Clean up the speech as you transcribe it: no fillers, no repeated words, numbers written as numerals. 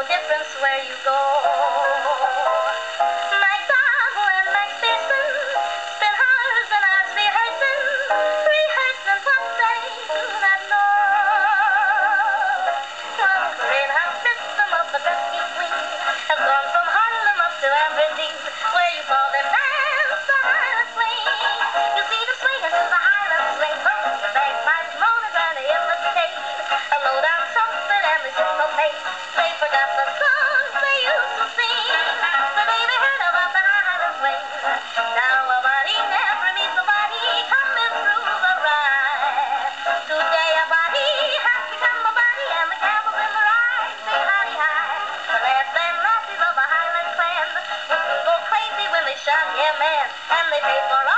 difference where you go. Mike Bottle and Mike Pearson spent hours and hours rehearsing what they do not know. One great house system of the dusky queen has gone from Harlem up to Aberdeen, where you call them dance the Highland Swing. You see them swinging to the Highland Swing, folks, the bagpipes moaning trying to imitate a low-down trumpet and the syncopate. They forgot the songs they used to sing, but they heard about the Highland Swing. Now nobody never meets nobody coming through the ride. Today a body has become a body, and the camel's in the ride. Say howdy hi. The lads and lassies of the Highland clan will go crazy when they shot, yeah man, and they pay for